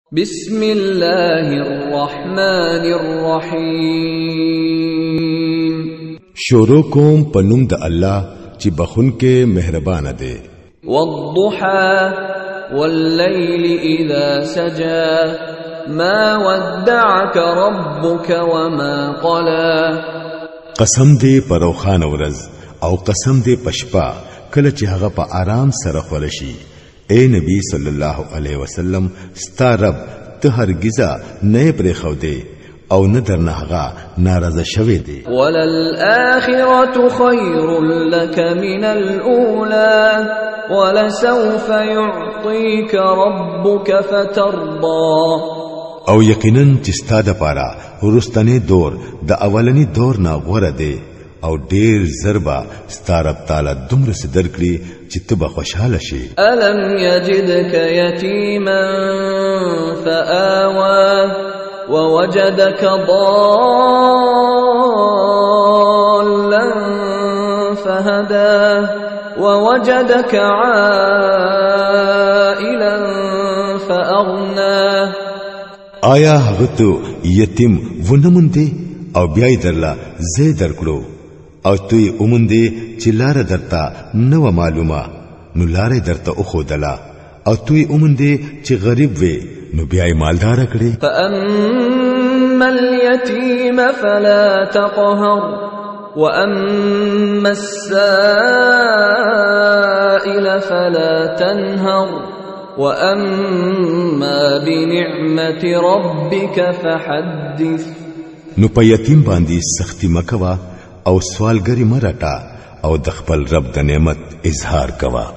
بسم الله الرحمن الرحیم. شروع کوم په نوم د الله چې بخون کې مهربان دی. والضحى والليل اذا سجى ما ودعك ربك وما قلى. قسم دې پر روخان ورځ او قسم دې پشپا کله چې هغه په آرام سره خولشي. اے نبی صلی الله علیه وسلم ستا رب ته هرگزا نه پرې خو دی او نه درنه هغه ناراضه شوی دی. وللآخرة خير لك من الأولى ولسوف يعطيك ربك فترضى. او یقینا چې ستا د پاره ورستنې دور د اولنی دور نه غوړه دی او ډیر ضربه ستاره تعالی دومره صدر کړی چې ته به خوشاله شې. الم یجدک یتیما فآوى ووجدك ضالا فهدى ووجدك عائلا فأغنى. آیا هغه ته یتیم ونمونده او بیا درلا زه درکړو او توی اومندې چې لار درته نو معلومه نو لار درته او دلا او توی اومندې چې غریب وې نو بیا مالدار کړې. فاما اليتيم فلا تقهر واما السائل فلا تنهر واما بنعمة ربك فحدث. نو په یتیم باندې سختی مکوا او سوالګری مرټا او د خپل رب د نعمت اظهار کوا.